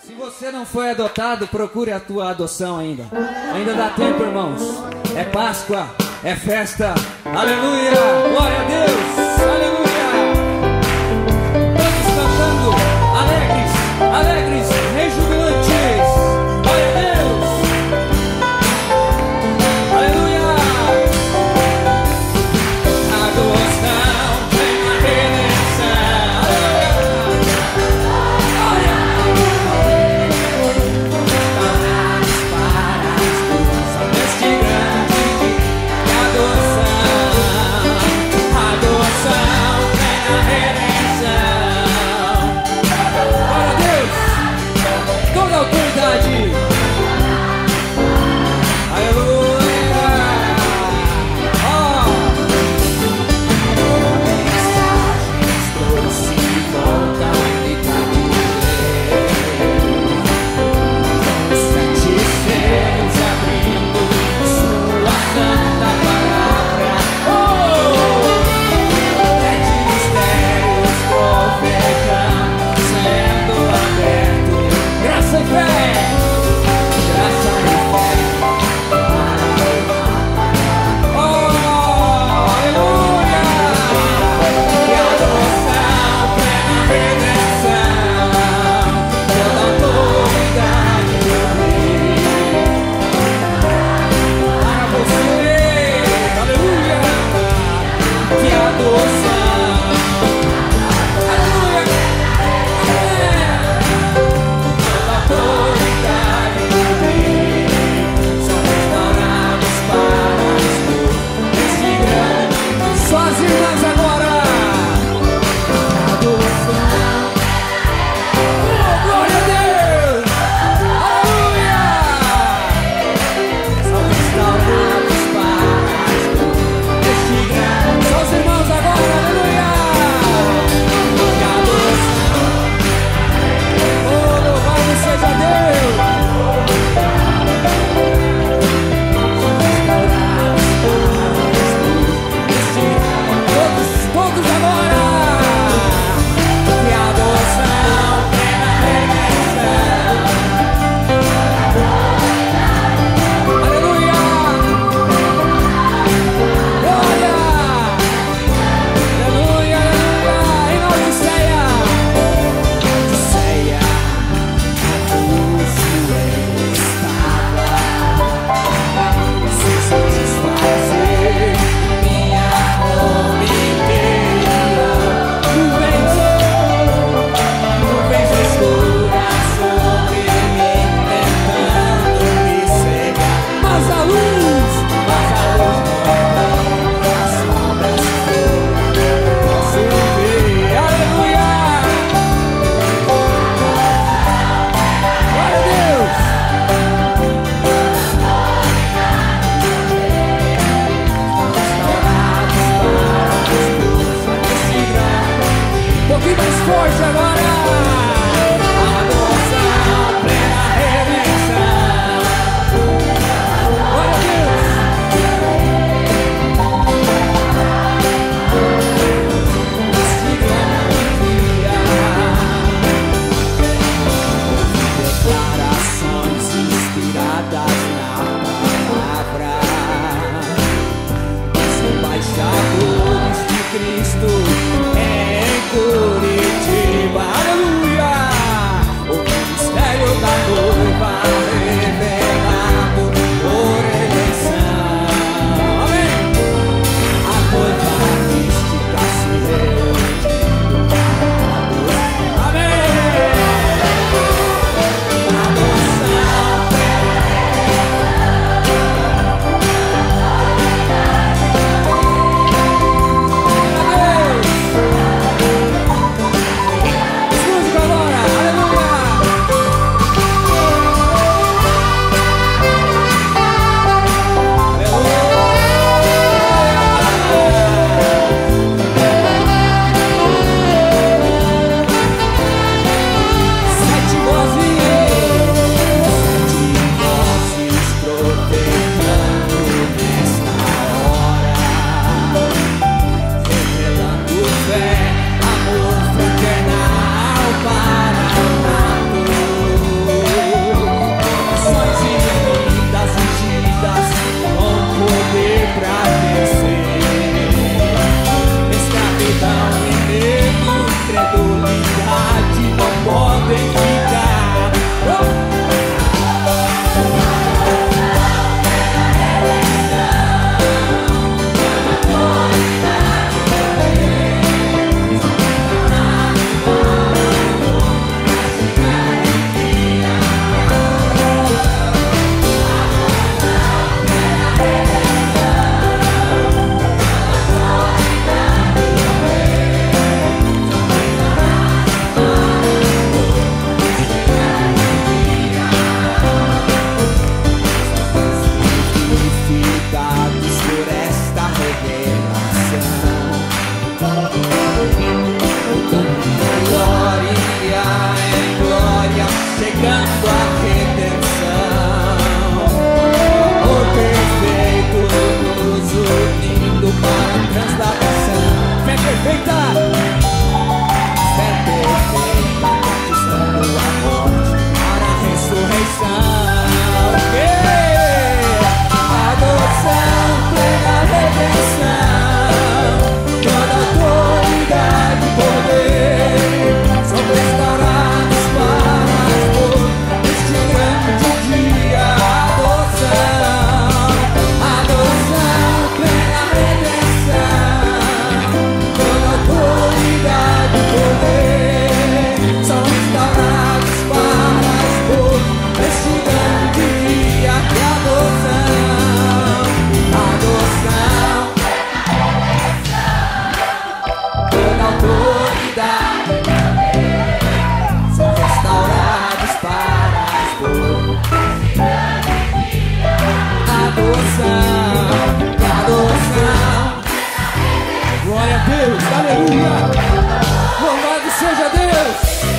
Se você não foi adotado, procure a tua adoção ainda. Ainda dá tempo, irmãos. É Páscoa, é festa. Aleluia! Glória a Deus! Aleluia! Todos cantando, alegres, alegres, rejubilantes. Glória a Deus! Aleluia! A adoção vem a redenção. Aleluia! Adoção, buscando a redenção. Amor perfeito nos unindo para a transladação. Fé perfeita, fé perfeita, conquistando a morte para a ressurreição. Adoção, plena redenção, toda autoridade e poder são restaurados para expor este grande dia. Adoção, plena redenção, toda autoridade e poder são restaurados para expor este grande dia que é adoção. Toda autoridade são restaurados para expor adoção. Glória a Deus, aleluia. Louvado seja Deus.